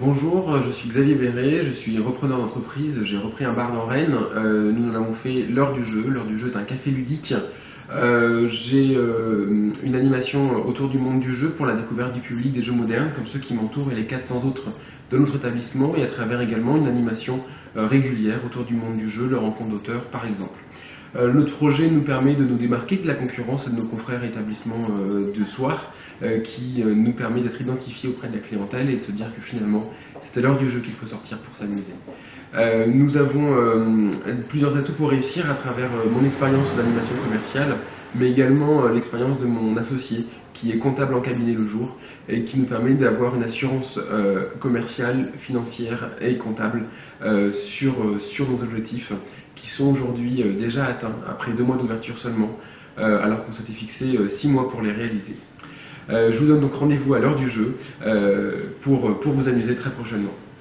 Bonjour, je suis Xavier Béret, je suis repreneur d'entreprise, j'ai repris un bar dans Rennes. Nous en avons fait l'heure du jeu. L'heure du jeu est un café ludique. J'ai une animation autour du monde du jeu pour la découverte du public des jeux modernes, comme ceux qui m'entourent et les 400 autres de notre établissement, et à travers également une animation régulière autour du monde du jeu, le rencontre d'auteurs par exemple. Notre projet nous permet de nous démarquer de la concurrence et de nos confrères établissements de soir, qui nous permet d'être identifiés auprès de la clientèle et de se dire que finalement c'est à l'heure du jeu qu'il faut sortir pour s'amuser. Nous avons plusieurs atouts pour réussir à travers mon expérience d'animation commerciale, mais également l'expérience de mon associé qui est comptable en cabinet le jour et qui nous permet d'avoir une assurance commerciale, financière et comptable sur nos objectifs qui sont aujourd'hui déjà atteints après 2 mois d'ouverture seulement, alors qu'on s'était fixé 6 mois pour les réaliser. Je vous donne donc rendez-vous à l'heure du jeu pour vous amuser très prochainement.